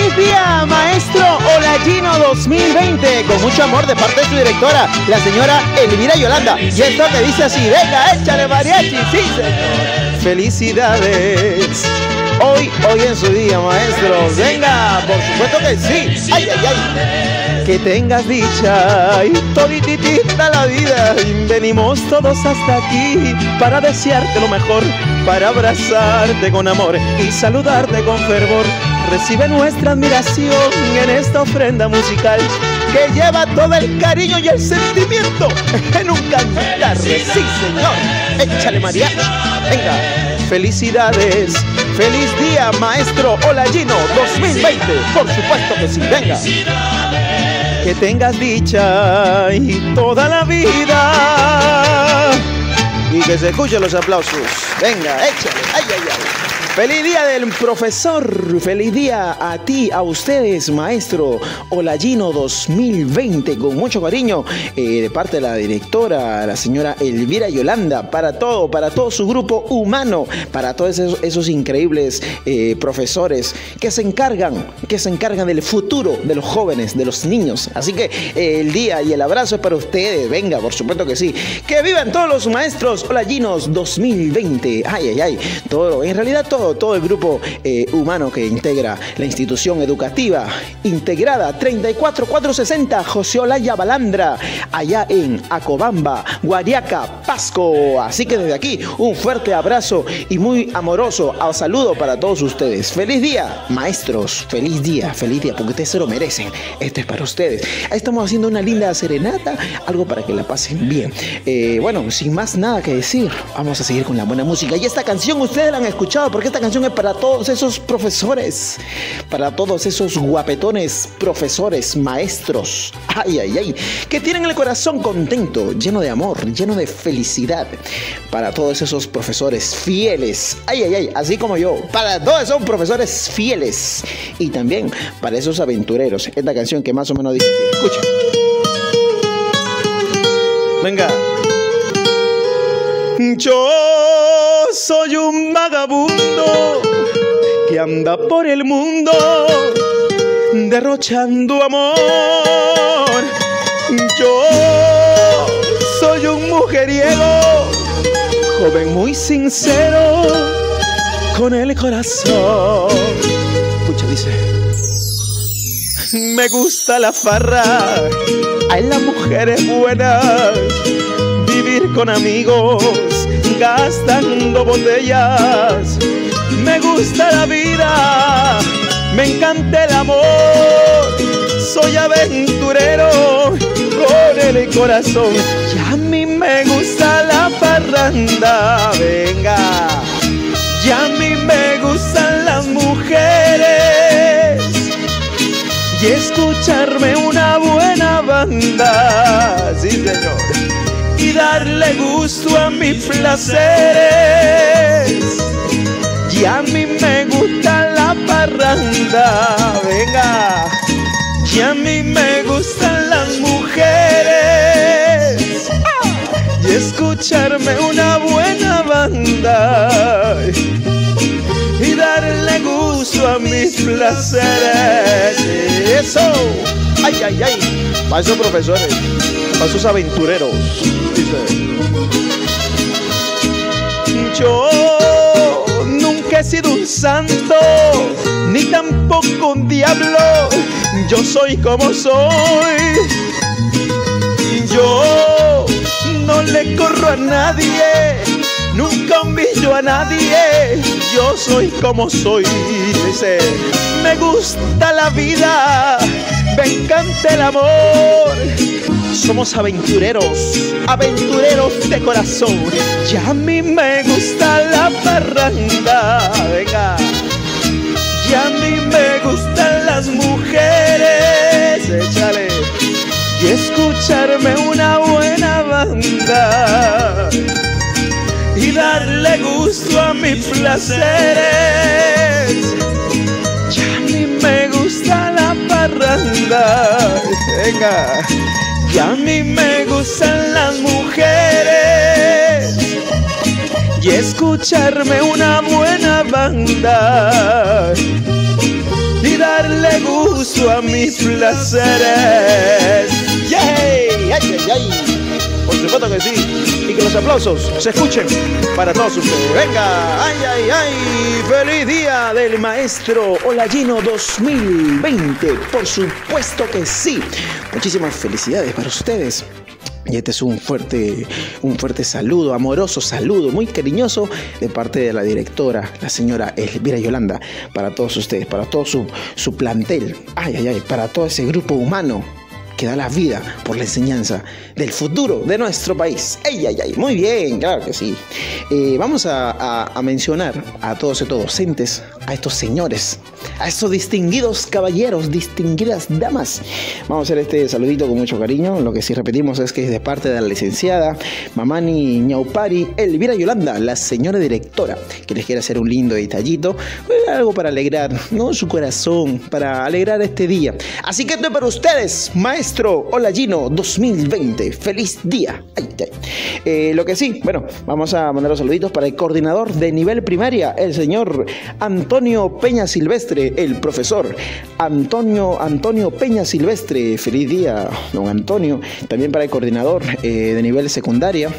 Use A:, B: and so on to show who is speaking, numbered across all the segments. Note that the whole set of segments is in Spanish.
A: ¡Feliz día, maestro Olayino 2020! Con mucho amor de parte de su directora, la señora Elvira Yolanda. Y esto que dice así: venga, échale mariachi, sí señor. ¡Felicidades! Hoy en su día, maestro. Venga, por supuesto que sí. ¡Ay, ay, ay! Que tengas dicha y todititita la vida. Y venimos todos hasta aquí para desearte lo mejor, para abrazarte con amor y saludarte con fervor. Recibe nuestra admiración en esta ofrenda musical que lleva todo el cariño y el sentimiento en un cantar. Sí, señor. Échale mariachi. Venga. Felicidades. Feliz día, maestro Olayino 2020. Por supuesto que sí. Venga. Que tengas dicha y toda la vida. Y que se escuchen los aplausos. Venga, échale. Ay, ay, ay. Feliz día del profesor, feliz día a ti, a ustedes, maestro Olayino 2020, con mucho cariño de parte de la directora, la señora Elvira Yolanda, para todo su grupo humano, para todos esos increíbles profesores que se encargan del futuro de los jóvenes, de los niños. Así que el día y el abrazo es para ustedes, venga, por supuesto que sí. Que vivan todos los maestros Olayinos 2020, ay, ay, ay, todo, en realidad todo el grupo humano que integra la institución educativa integrada 34460 José Olaya Balandra, allá en Acobamba, Guariaca, Pasco. Así que desde aquí un fuerte abrazo y muy amoroso saludo para todos ustedes. Feliz día, maestros, feliz día, porque ustedes se lo merecen. Esto es para ustedes. Ahí estamos haciendo una linda serenata, algo para que la pasen bien. Bueno, sin más nada que decir, vamos a seguir con la buena música. Y esta canción ustedes la han escuchado, porque esta canción es para todos esos profesores, para todos esos guapetones profesores, maestros, ay, ay, ay, que tienen el corazón contento, lleno de amor, lleno de felicidad, para todos esos profesores fieles, ay, ay, ay, así como yo, para todos esos profesores fieles, y también para esos aventureros. Esta canción que más o menos dice así, escucha. Venga. Yo soy un vagabundo que anda por el mundo derrochando amor. Yo soy un mujeriego, joven muy sincero, con el corazón. Escucha, dice: me gusta la farra, hay las mujeres buenas, vivir con amigos, gastando botellas. Me gusta la vida, me encanta el amor, soy aventurero con el corazón. Y a mí me gusta la parranda, venga. Y a mí me gustan las mujeres y escucharme una buena banda, sí señor, y darle gusto a mis placeres. Y a mí me gusta la parranda, venga. Y a mí me gustan las mujeres y escucharme una buena banda y darle gusto a mis placeres. Eso, ay, ay, ay, para esos profesores, para esos aventureros, dice: yo nunca he sido un santo, ni tampoco un diablo. Yo soy como soy. Yo no le corro a nadie, nunca humillo a nadie. Yo soy como soy. Dice: me gusta la vida, me encanta el amor. Somos aventureros, aventureros de corazón. Y a mí me gusta la parranda, venga. Y a mí me gustan las mujeres, échale. Y escucharme una buena banda y darle gusto a mis placeres. Y a mí me gusta la parranda, venga. Y a mí me gustan las mujeres y escucharme una buena banda y darle gusto a mis placeres. ¡Yay! ¡Ay, ay, ay! Por supuesto que sí. Y que los aplausos se escuchen para todos ustedes. ¡Venga! ¡Ay, ay, ay! ¡Feliz día del maestro Olayino 2020! Por supuesto que sí. Muchísimas felicidades para ustedes. Y este es un fuerte saludo, amoroso saludo, muy cariñoso de parte de la directora, la señora Elvira Yolanda, para todos ustedes, para todo su plantel, ay, ay, ay, para todo ese grupo humano que da la vida por la enseñanza del futuro de nuestro país. ¡Ay, ay, ay! Muy bien, claro que sí. Vamos a mencionar a todos estos docentes, a estos señores, a estos distinguidos caballeros, distinguidas damas. Vamos a hacer este saludito con mucho cariño. Lo que sí repetimos es que es de parte de la licenciada Mamani Ñaupari Elvira Yolanda, la señora directora, que les quiere hacer un lindo detallito, algo para alegrar, ¿no?, su corazón, para alegrar este día. Así que esto es para ustedes, maestro Olayino 2020. ¡Feliz día! Ay, ay. Lo que sí, bueno, vamos a mandar los saluditos para el coordinador de nivel primaria, el señor Antonio Peña Silvestre, el profesor Antonio Peña Silvestre. Feliz día, don Antonio. También para el coordinador de nivel secundaria,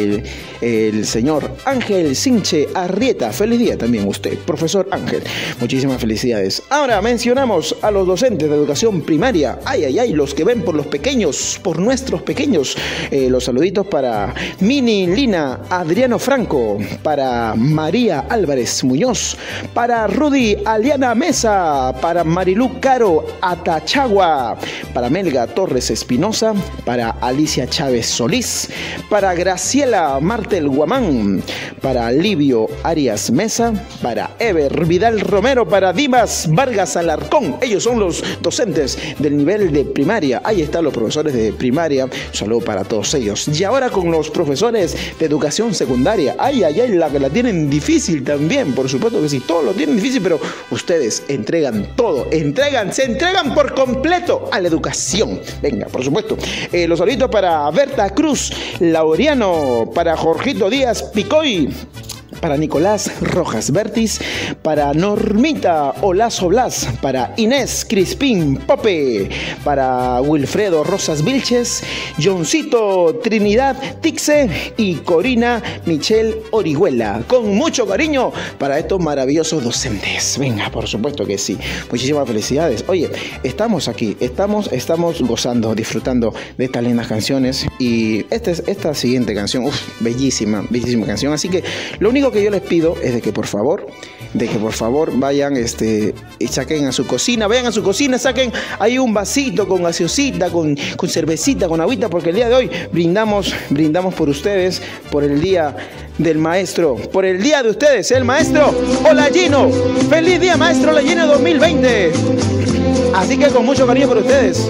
A: el señor Ángel Sinche Arrieta. Feliz día también usted, profesor Ángel. Muchísimas felicidades. Ahora mencionamos a los docentes de educación primaria. Ay, ay, ay, los que ven por los pequeños, por nuestros pequeños. Los saluditos para Mini Lina Adriano Franco, para María Álvarez Muñoz, para Rudy Aliana Mesa, para Marilú Caro Atachagua, para Melga Torres Espinosa, para Alicia Chávez Solís, para Graciela Martel Guamán, para Livio Arias Mesa, para Ever Vidal Romero, para Dimas Vargas Alarcón. Ellos son los docentes del nivel de primaria. Ahí están los profesores de primaria. Un saludo para todos ellos. Y ahora con los profesores de educación secundaria. Ay, ay, ay, la tienen difícil también. Por supuesto que sí, todos lo tienen difícil, pero ustedes entregan todo. Se entregan por completo a la educación. Venga, por supuesto. Los saluditos para Berta Cruz Laureano, para Jorgito Díaz Picoy, para Nicolás Rojas Bertis, para Normita Olazo Blas, para Inés Crispín Pope, para Wilfredo Rosas Vilches, Johncito Trinidad Tixe y Corina Michelle Orihuela. Con mucho cariño para estos maravillosos docentes. Venga, por supuesto que sí. Muchísimas felicidades. Oye, estamos aquí, estamos gozando, disfrutando de estas lindas canciones. Y esta siguiente canción, bellísima canción. Así que lo único que yo les pido es de que por favor vayan y saquen a su cocina, vayan a su cocina, saquen ahí un vasito con gaseosita, con cervecita, con agüita, porque el día de hoy brindamos por ustedes, por el día del maestro, por el día de ustedes, el maestro Olayino. ¡Feliz día, maestro Olayino 2020! Así que con mucho cariño por ustedes.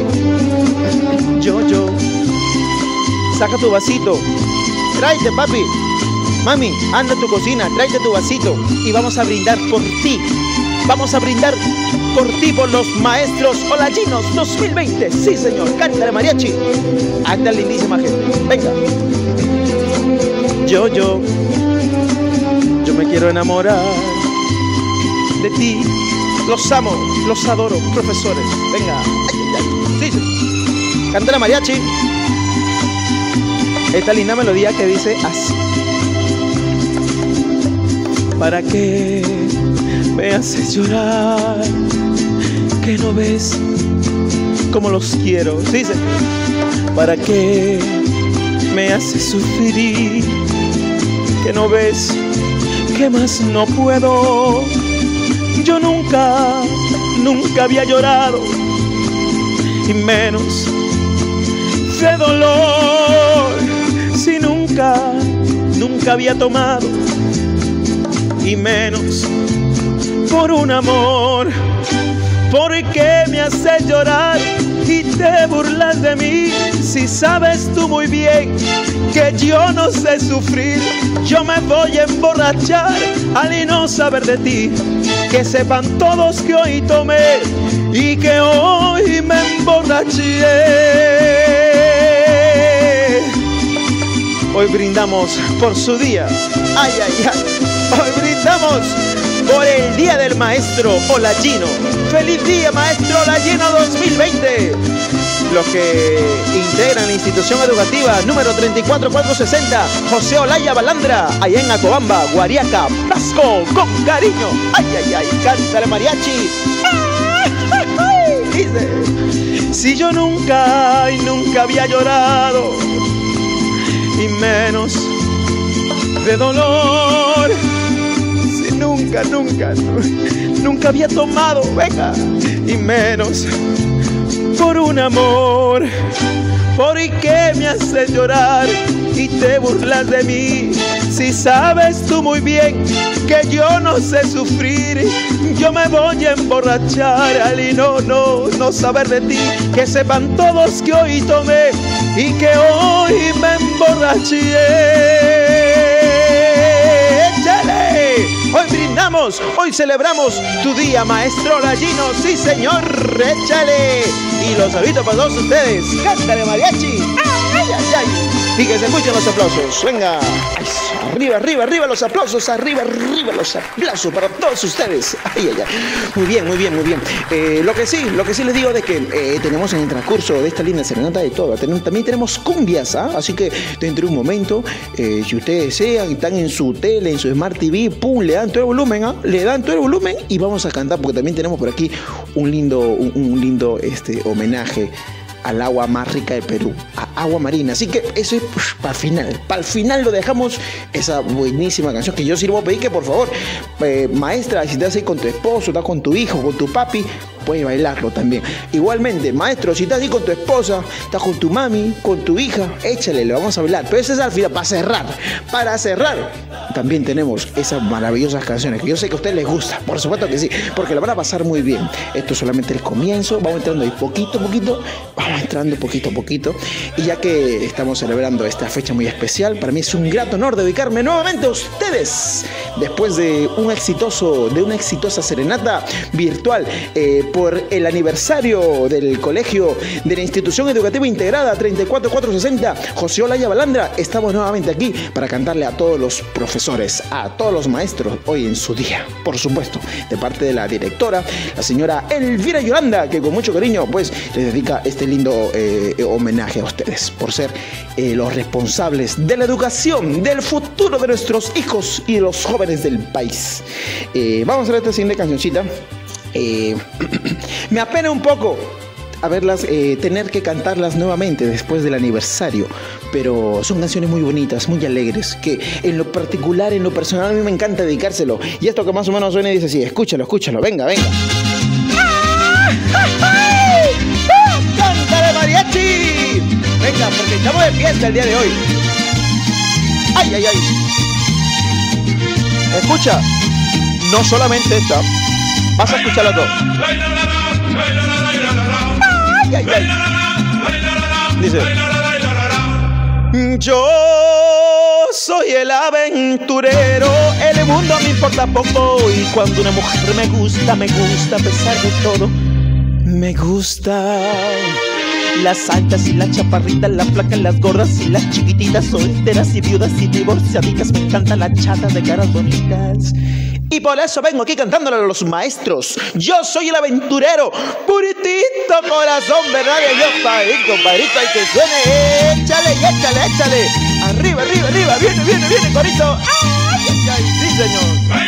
A: Yo, saca tu vasito, tráete, papi. Mami, anda a tu cocina, tráete tu vasito y vamos a brindar por ti. Vamos a brindar por ti, por los maestros Olayinos 2020. Sí, señor, cántale, mariachi. A esta lindísima gente. Venga. Yo me quiero enamorar de ti. Los amo, los adoro, profesores. Venga. Sí, sí. Cántale, mariachi. Esta linda melodía que dice así. ¿Para qué me haces llorar? ¿Que no ves cómo los quiero? Dice, ¿para qué me haces sufrir? ¿Que no ves que más no puedo? Yo nunca había llorado, y menos de dolor. Si nunca había tomado, y menos por un amor. ¿Por qué me haces llorar y te burlas de mí? Si sabes tú muy bien que yo no sé sufrir. Yo me voy a emborrachar al no saber de ti. Que sepan todos que hoy tomé y que hoy me emborraché. Hoy brindamos por su día. Ay, ay, ay. Hoy brindamos por el Día del Maestro Olayino. ¡Feliz día, Maestro Olayino 2020! Los que integran la institución educativa número 34460, José Olaya Balandra, allá en Acobamba, Guariaca, Pasco, con cariño. Ay, ay, ay, cántale mariachi. Dice: si yo nunca había llorado, y menos de dolor, si nunca había tomado, venga, y menos por un amor. ¿Por qué me haces llorar y te burlas de mí? Si sabes tú muy bien que yo no sé sufrir, yo me voy a emborrachar al no saber de ti. Que sepan todos que hoy tomé y que hoy me emborraché. ¡Échale! Hoy brindamos, hoy celebramos tu día, Maestro Olayino. Sí, señor, échale. Y los saludos para todos ustedes. Cántale mariachi. Ay, ay, ay. Y que se escuchen los aplausos. Venga. Arriba, arriba, arriba los aplausos. Arriba, arriba los aplausos para todos ustedes. Ay, ay, ay. Muy bien, muy bien, muy bien. Lo que sí les digo de que tenemos en el transcurso de esta linda serenata de todo. También tenemos cumbias, ¿ah? Así que dentro de un momento, si ustedes desean, están en su tele, en su Smart TV, pum, le dan todo el volumen, ¿ah? Le dan todo el volumen y vamos a cantar, porque también tenemos por aquí un lindo homenaje al agua más rica de Perú, a agua marina. Así que eso es para el final lo dejamos, esa buenísima canción que yo sí le voy a pedir que por favor, maestra, si estás ahí con tu esposo, estás con tu hijo, con tu papi, puedes bailarlo también. Igualmente, maestro, si estás ahí con tu esposa, estás con tu mami, con tu hija, échale, le vamos a bailar. Pero ese es al final, para cerrar, también tenemos esas maravillosas canciones que yo sé que a ustedes les gusta, por supuesto que sí, porque lo van a pasar muy bien. Esto es solamente el comienzo, vamos entrando ahí poquito a poquito, y ya que estamos celebrando esta fecha muy especial, para mí es un grato honor dedicarme nuevamente a ustedes, después de una exitosa serenata virtual, por el aniversario del colegio de la institución educativa integrada 34460, José Olaya Balandra. Estamos nuevamente aquí para cantarle a todos los profesores, a todos los maestros, hoy en su día, por supuesto, de parte de la directora, la señora Elvira Yolanda, que con mucho cariño pues les dedica este lindo homenaje a ustedes, por ser los responsables de la educación, del futuro de nuestros hijos y de los jóvenes del país. Vamos a ver esta siguiente cancioncita. Me apena un poco tener que cantarlas nuevamente después del aniversario, pero son canciones muy bonitas, muy alegres, que en lo particular, en lo personal, a mí me encanta dedicárselo. Y esto que más o menos suena y dice así: escúchalo, venga. ¡Cántale mariachi! Venga, porque estamos de fiesta el día de hoy. ¡Ay, ay, ay! Escucha, no solamente esta, vas a escucharla todo. Ay, ay, ay. Dice: yo soy el aventurero, el mundo me importa poco, y cuando una mujer me gusta a pesar de todo. Me gusta las altas y las chaparritas, las flacas, las gordas y las chiquititas, solteras y viudas y divorciaditas. Me encantan las chatas de caras bonitas. Y por eso vengo aquí cantándole a los maestros. Yo soy el aventurero, puritito corazón, ¿verdad? Y yo, compadrito, hay que suene. Échale, échale. Arriba, viene, corito. ¡Ay, ay, ay! Sí, señor.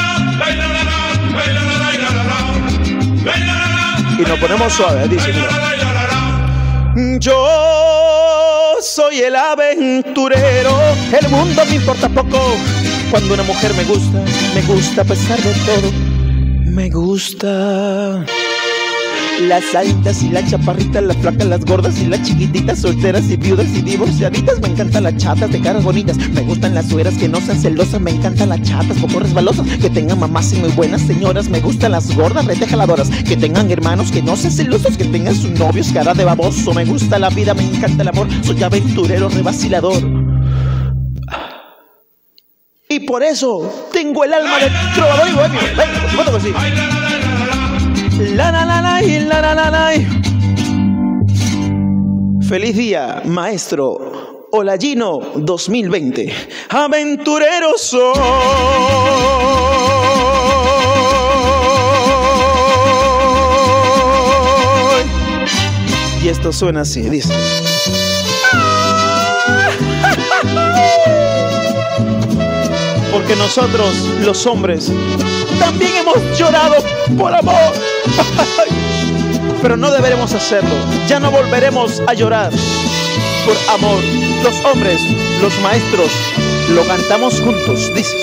A: Y nos ponemos suaves, dice, mira. Yo soy el aventurero, el mundo me importa poco. Cuando una mujer me gusta a pesar de todo. Me gusta las altas y las chaparritas, las flacas, las gordas y las chiquititas, solteras y viudas y divorciaditas. Me encantan las chatas de caras bonitas. Me gustan las suegras que no sean celosas. Me encantan las chatas poco resbalosas, que tengan mamás y muy buenas señoras. Me gustan las gordas retejaladoras, que tengan hermanos que no sean celosos, que tengan sus novios cara de baboso. Me gusta la vida, me encanta el amor. Soy aventurero, revacilador. Y por eso tengo el alma de trovador y bohemio. Venga, por supuesto que sí. Feliz día, maestro Ollagino 2020. Aventurero soy. Y esto suena así, dice. Porque nosotros, los hombres, también hemos llorado por amor. Pero no deberemos hacerlo. Ya no volveremos a llorar por amor. Los hombres, los maestros, lo cantamos juntos, dices.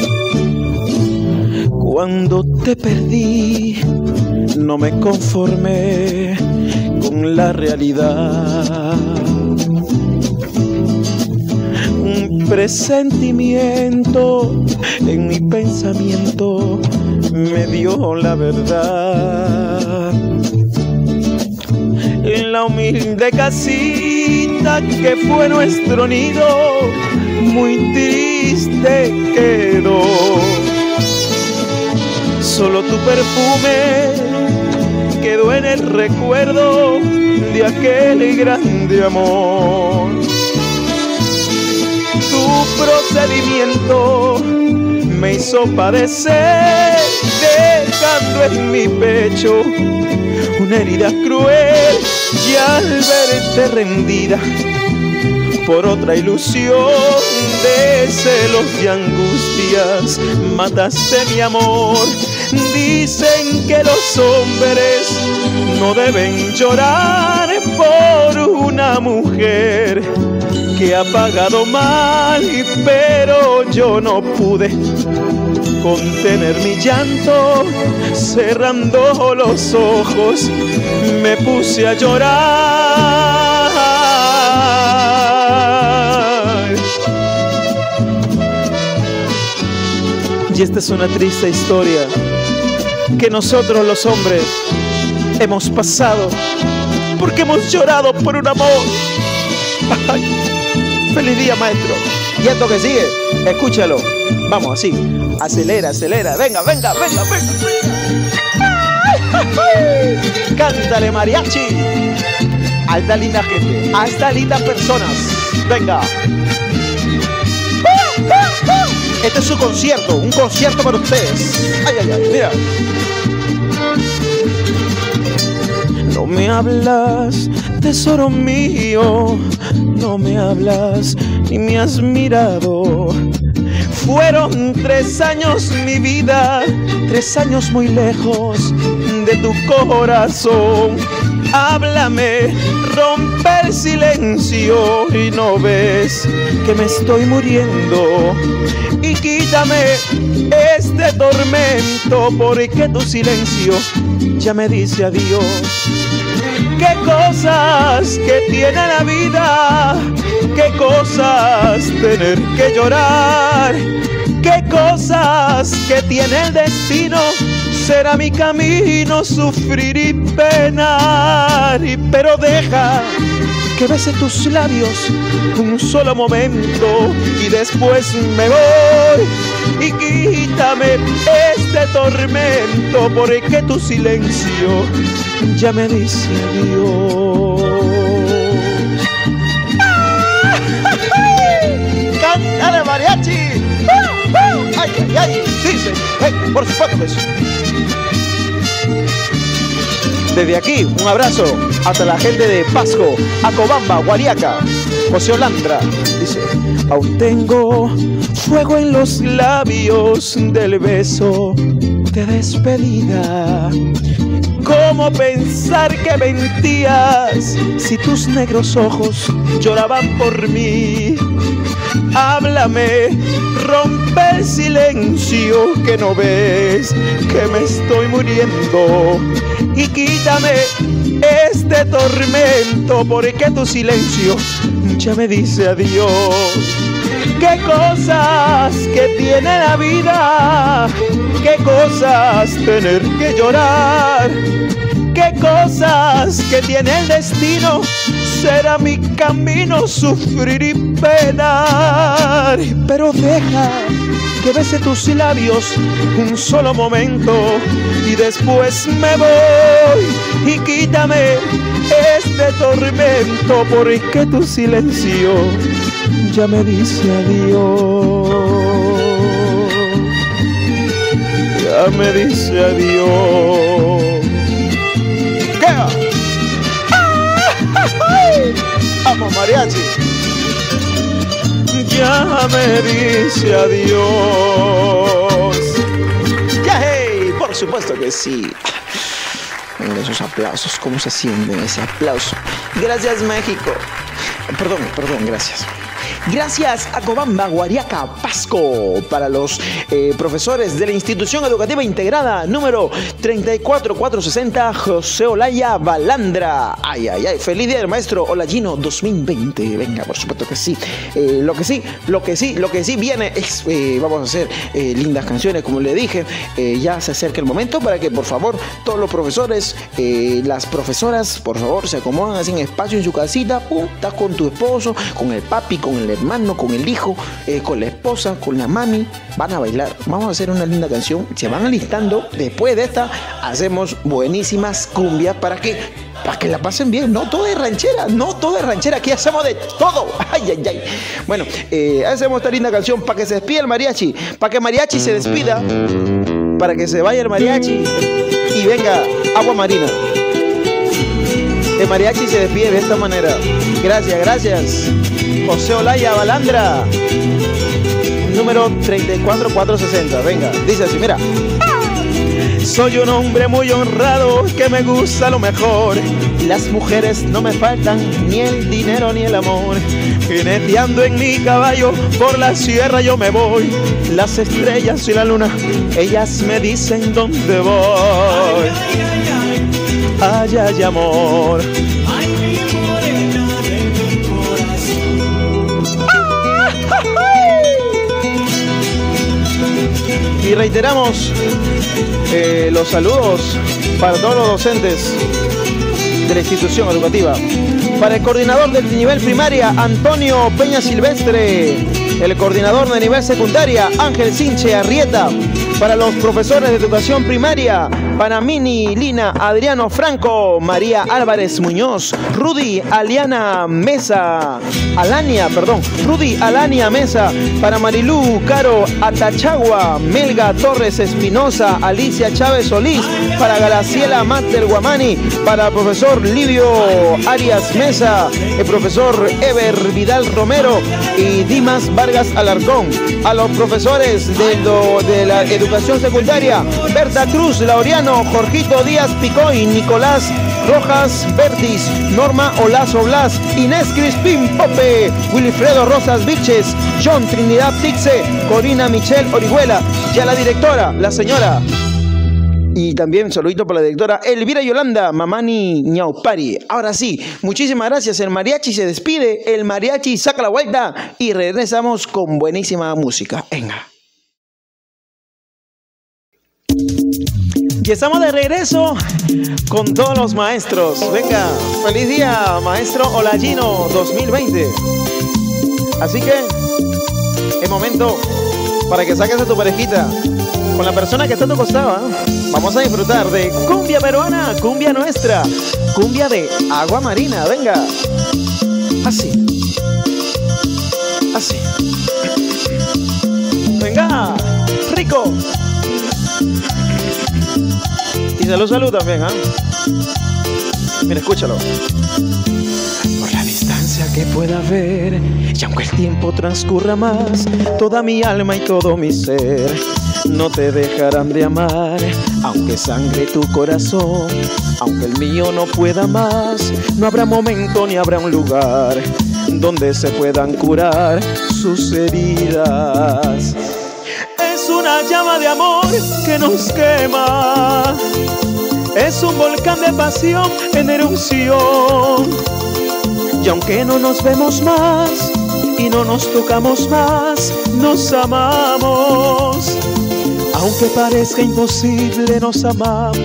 A: Cuando te perdí, no me conformé con la realidad. Un presentimiento en mi pensamiento me dio la verdad. En la humilde casita que fue nuestro nido, muy triste quedó. Solo tu perfume quedó en el recuerdo de aquel grande amor. Tu procedimiento me hizo padecer, dejando en mi pecho una herida cruel, y al verte rendida por otra ilusión de celos y angustias, mataste mi amor. Dicen que los hombres no deben llorar por una mujer que ha pagado mal, pero yo no pude contener mi llanto. Cerrando los ojos me puse a llorar. Y esta es una triste historia que nosotros los hombres hemos pasado, porque hemos llorado por un amor. Ay. Feliz día, maestro. Y esto que sigue, escúchalo. Vamos, así. Acelera, acelera. Venga, venga, venga, venga, venga. Cántale, mariachi. A esta linda gente, a estas lindas personas. Venga. Este es su concierto, un concierto para ustedes. Ay, ay, ay, mira. No me hablas, tesoro mío, no me hablas ni me has mirado. Fueron 3 años mi vida, 3 años muy lejos de tu corazón. Háblame, rompe el silencio y no ves que me estoy muriendo. Y quítame este tormento, porque tu silencio ya me dice adiós. Qué cosas que tiene la vida, qué cosas tener que llorar, qué cosas que tiene el destino. Será mi camino sufrir y penar, pero deja que bese tus labios un solo momento y después me voy. Y quítame este tormento, porque tu silencio ya me dice adiós. ¡Cántale, mariachi! ¡Ay, ay, ay! Dice, hey, por supuesto que sí. Desde aquí, un abrazo hasta la gente de Pasco, Acobamba, Guariaca, José Olandra. Dice, aún tengo fuego en los labios del beso de despedida. ¿Cómo pensar que mentías si tus negros ojos lloraban por mí? Háblame, rompe el silencio, que no ves que me estoy muriendo. Y quítame este tormento, porque tu silencio ya me dice adiós. Qué cosas que tiene la vida, qué cosas tener que llorar, qué cosas que tiene el destino. Será mi camino sufrir y penar, pero deja que bese tus labios un solo momento y después me voy. Y quítame este tormento, porque tu silencio ya me dice adiós, ya me dice adiós. ¿Qué? Vamos, mariachi. Ya me dice adiós. ¡Ya, hey! Por supuesto que sí. Miren esos aplausos, cómo se sienten ese aplauso. Gracias, México. Perdón, gracias. Gracias a Cobamba, Guariaca, Pasco, para los profesores de la Institución Educativa Integrada número 34460, José Olaya Balandra. Ay, ay, ay, feliz día del maestro Olayino 2020. Venga, por supuesto que sí. Lo que sí viene es, vamos a hacer lindas canciones, como le dije. Ya se acerca el momento para que, por favor, todos los profesores, las profesoras, por favor, se acomodan así en espacio en su casita. Estás con tu esposo, con el papi, con el hermano, con el hijo, con la esposa, con la mami, van a bailar. Vamos a hacer una linda canción, se van alistando. Después de esta hacemos buenísimas cumbias para que la pasen bien. No todo es ranchera, aquí hacemos de todo. Ay, ay, ay. Bueno, hacemos esta linda canción para que se despida el mariachi, para que el mariachi se despida, para que se vaya el mariachi y venga Agua Marina. El mariachi se despide de esta manera. Gracias. José Olaya Balandra, número 34460. Venga, dice así, mira. Soy un hombre muy honrado que me gusta lo mejor. Las mujeres no me faltan, ni el dinero ni el amor. Jineteando en mi caballo por la sierra yo me voy. Las estrellas y la luna, ellas me dicen dónde voy. Ay, ay, amor. Y reiteramos los saludos para todos los docentes de la institución educativa. Para el coordinador del nivel primaria, Antonio Peña Silvestre. El coordinador de nivel secundaria, Ángel Sinche Arrieta. Para los profesores de educación primaria, Panamini Lina Adriano Franco, María Álvarez Muñoz, Rudy Alania Mesa, para Marilú Caro Atachagua, Melga Torres Espinosa, Alicia Chávez Solís, para Galaciela Mater Guamani, para el profesor Livio Arias Mesa, el profesor Ever Vidal Romero y Dimas Vargas Alarcón. A los profesores de la educación secundaria, Berta Cruz Laureano, Jorgito Díaz Picoy, Nicolás Rojas Bertis, Norma Olazo Blas, Inés Crispín Pope, Wilfredo Rosas Viches, John Trinidad Tixe, Corina Michelle Orihuela, y a la directora, la señora. Y también un saludito para la directora Elvira Yolanda Mamani Ñaupari. Ahora sí, muchísimas gracias. El mariachi se despide, el mariachi saca la vuelta y regresamos con buenísima música. Venga. Y estamos de regreso con todos los maestros. Venga, feliz día, maestro Olayino 2020. Así que es momento para que saques a tu parejita con la persona que está a tu costado. Vamos a disfrutar de cumbia peruana, cumbia nuestra, cumbia de Agua Marina. Venga, así. Venga, rico. Y salud también, Mira, escúchalo. Por la distancia que pueda haber, y aunque el tiempo transcurra más, toda mi alma y todo mi ser no te dejarán de amar. Aunque sangre tu corazón, aunque el mío no pueda más, no habrá momento ni habrá un lugar donde se puedan curar sus heridas. Es una llama de amor que nos quema, es un volcán de pasión en erupción. Y aunque no nos vemos más y no nos tocamos más, nos amamos. Aunque parezca imposible, nos amamos.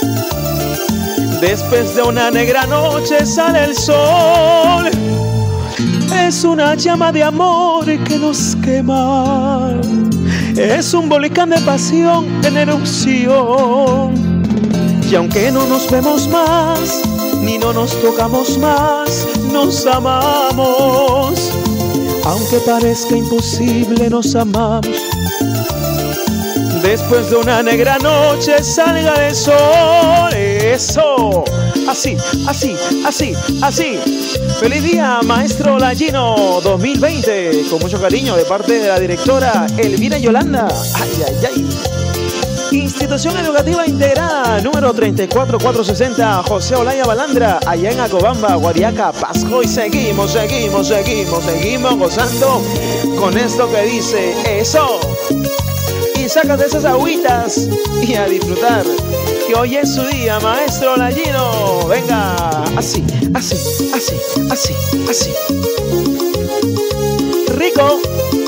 A: Después de una negra noche sale el sol. Es una llama de amor que nos quema, es un volcán de pasión en erupción. Y aunque no nos vemos más, ni no nos tocamos más, nos amamos. Aunque parezca imposible, nos amamos. Después de una negra noche salga el sol. Eso. Así, así, así, así. Feliz día, maestro Lagino 2020. Con mucho cariño de parte de la directora Elvira Yolanda. Ay, ay, ay. Institución Educativa Integrada número 34460, José Olaya Balandra, allá en Acobamba, Guariaca, Pasco. Y seguimos gozando con esto que dice eso. Y sácate esas agüitas y a disfrutar, que hoy es su día, maestro Lagino. Venga, así, así, así, así, así. Rico.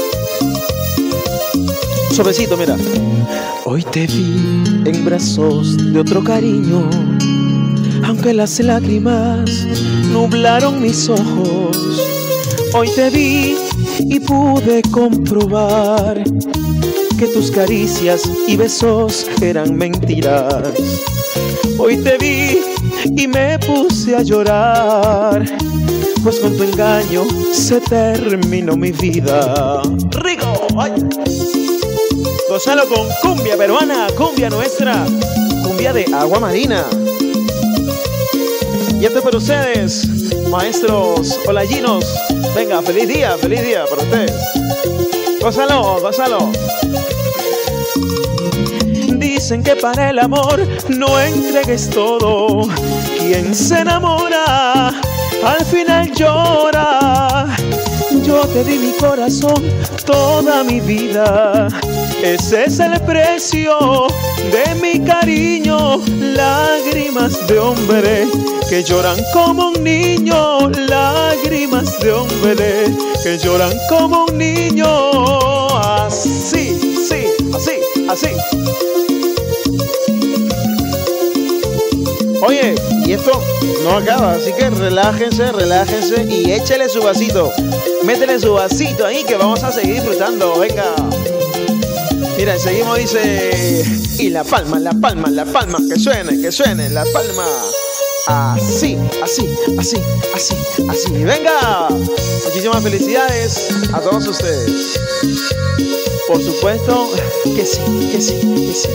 A: Suavecito, mira. Hoy te vi en brazos de otro cariño, aunque las lágrimas nublaron mis ojos. Hoy te vi y pude comprobar que tus caricias y besos eran mentiras. Hoy te vi y me puse a llorar, pues con tu engaño se terminó mi vida. ¡Rico! ¡Ay! Gózalo con cumbia peruana, cumbia nuestra, cumbia de agua marina. Y esto es para ustedes, maestros olayinos. Venga, feliz día para ustedes. Gózalo, gózalo. Dicen que para el amor no entregues todo. Quien se enamora al final llora. Yo te di mi corazón, toda mi vida. Ese es el precio de mi cariño. Lágrimas de hombre que lloran como un niño. Lágrimas de hombre que lloran como un niño. Así, sí, así, así. Oye, y esto no acaba, así que relájense, relájense y échele su vasito. Métele su vasito ahí que vamos a seguir disfrutando. Venga. Mira, seguimos, dice. Y la palma, la palma, la palma. Que suene, la palma. Así, así, así, así, así. Venga. Muchísimas felicidades a todos ustedes. Por supuesto que sí, que sí, que sí.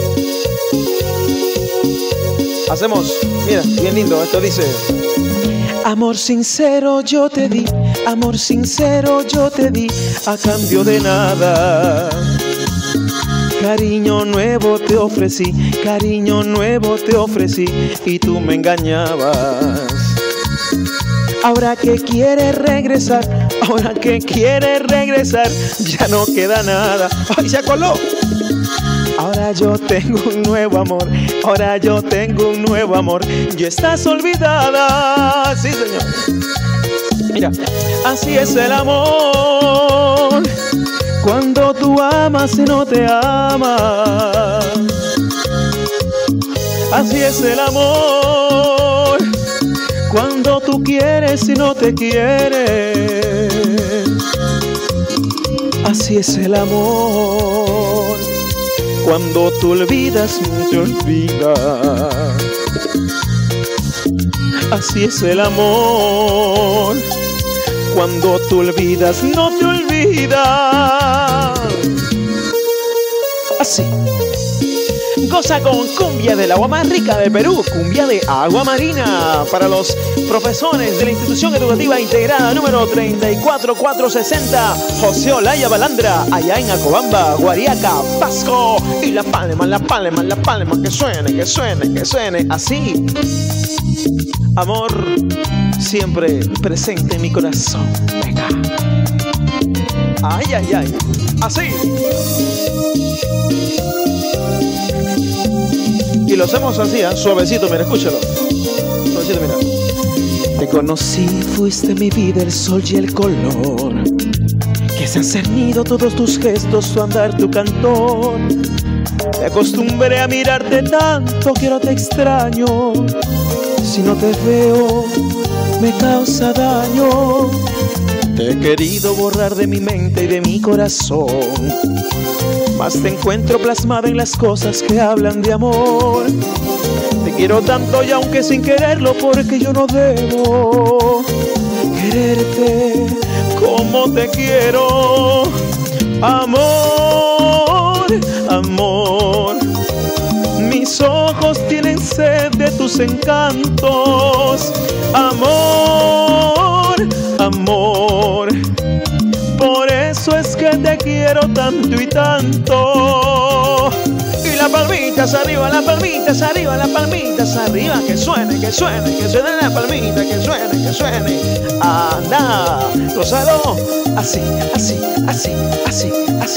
A: Hacemos, mira, bien lindo, esto dice. Amor sincero yo te di, amor sincero yo te di, a cambio de nada. Cariño nuevo te ofrecí, cariño nuevo te ofrecí, y tú me engañabas. Ahora que quieres regresar, ahora que quieres regresar, ya no queda nada. ¡Ay, se coló! Ahora yo tengo un nuevo amor, ahora yo tengo un nuevo amor, y estás olvidada. Sí, señor. Mira, así es el amor, cuando tú amas y no te amas. Así es el amor, cuando tú quieres y no te quieres. Así es el amor, cuando tú olvidas, no te olvidas. Así es el amor, cuando tú olvidas, no te olvidas. Así. Goza con cumbia del agua más rica de Perú, cumbia de agua marina, para los profesores de la Institución Educativa Integrada número 34460, José Olaya Balandra, allá en Acobamba, Guariaca, Pasco. Y la palma, la palma, la palma, que suene, que suene, que suene, así. Amor siempre presente en mi corazón. Venga. Ay, ay, ay, así. Y lo hacemos así, suavecito, mira, escúchalo. Suavecito, mira. Te conocí, fuiste mi vida, el sol y el color, que se han cernido todos tus gestos, tu andar, tu cantor. Me acostumbré a mirarte tanto que ahora te extraño. Si no te veo, me causa daño. Te he querido borrar de mi mente y de mi corazón, mas te encuentro plasmada en las cosas que hablan de amor. Te quiero tanto y aunque sin quererlo, porque yo no debo quererte como como te quiero. Amor, amor, mis ojos tienen sed de tus encantos. Amor, amor, por eso es que te quiero tanto y tanto. Y las palmitas arriba, las palmitas arriba, las palmitas arriba. Que suene, que suene, que suene la palmita, que suene, que suene. Anda, gózalo. Así, así, así, así, así.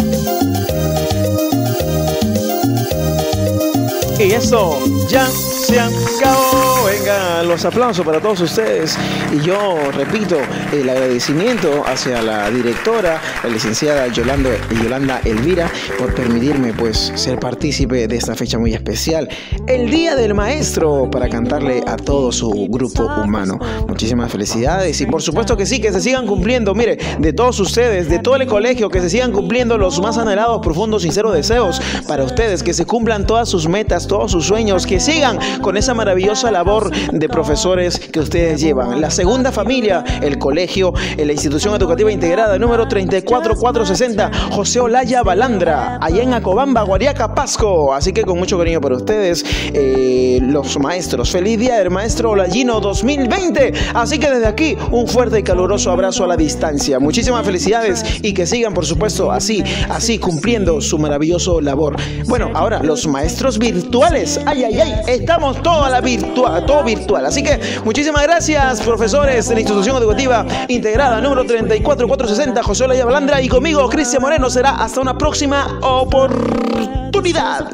A: Y eso ya se acabó. Venga, los aplausos para todos ustedes. Y yo repito el agradecimiento hacia la directora, la licenciada Yolanda Elvira, por permitirme pues ser partícipe de esta fecha muy especial, el Día del Maestro, para cantarle a todo su grupo humano. Muchísimas felicidades y por supuesto que sí, que se sigan cumpliendo, mire, de todos ustedes, de todo el colegio, que se sigan cumpliendo los más anhelados, profundos, sinceros deseos para ustedes, que se cumplan todas sus metas, todos sus sueños, que sigan con esa maravillosa labor de profesores que ustedes llevan. La segunda familia, el colegio, la institución educativa integrada número 34460, José Olaya Balandra, allá en Acobamba, Guariaca, Pasco. Así que con mucho cariño para ustedes, los maestros. Feliz Día del Maestro Olayino 2020. Así que desde aquí, un fuerte y caluroso abrazo a la distancia. Muchísimas felicidades y que sigan, por supuesto, así cumpliendo su maravilloso labor. Bueno, ahora los maestros virtuales. Ay, ay, ay, estamos todo virtual. Así que muchísimas gracias, profesores de la institución educativa integrada número 34460, José Olaya Balandra, y conmigo, Cristian Moreno. Será hasta una próxima oportunidad.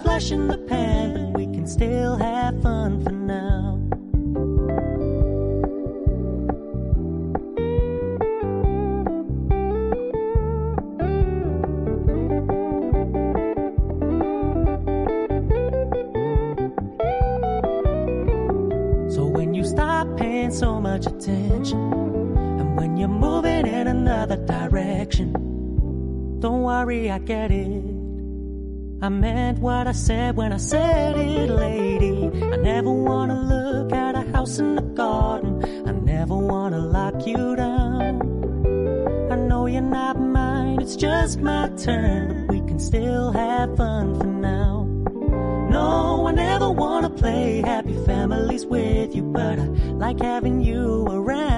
B: Stop paying so much attention, and when you're moving in another direction, don't worry, I get it. I meant what I said when I said it, lady. I never wanna look at a house in the garden. I never wanna lock you down. I know you're not mine, it's just my turn, but we can still have fun for now. No, I never wanna play happy families with you, but I like having you around.